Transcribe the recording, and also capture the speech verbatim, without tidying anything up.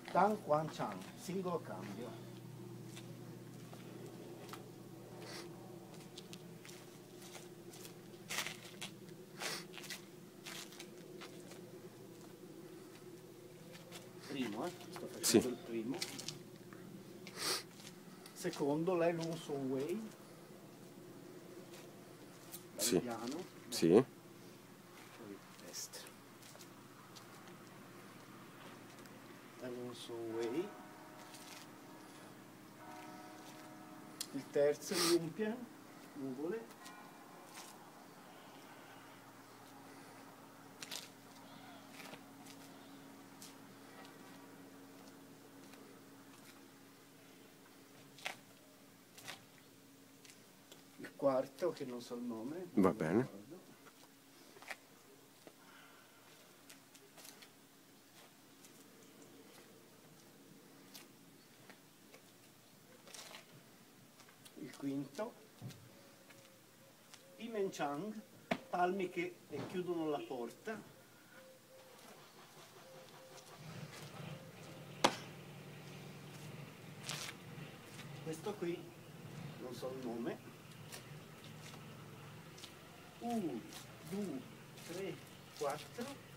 Dan Quan Chang, singolo cambio. Primo, eh? Sto facendo Sì. il primo. Secondo, Lai Lun Song Wei. Dal Sì. piano. Sì. Poi destra. Lai Lun Song Wei. Il terzo, Yumpian, nuvole. Il quarto, che non so il nome. Va bene. Il quinto, Imen Chang, palmi che chiudono la porta. Questo qui, non so il nome. uno, due, tre, quattro.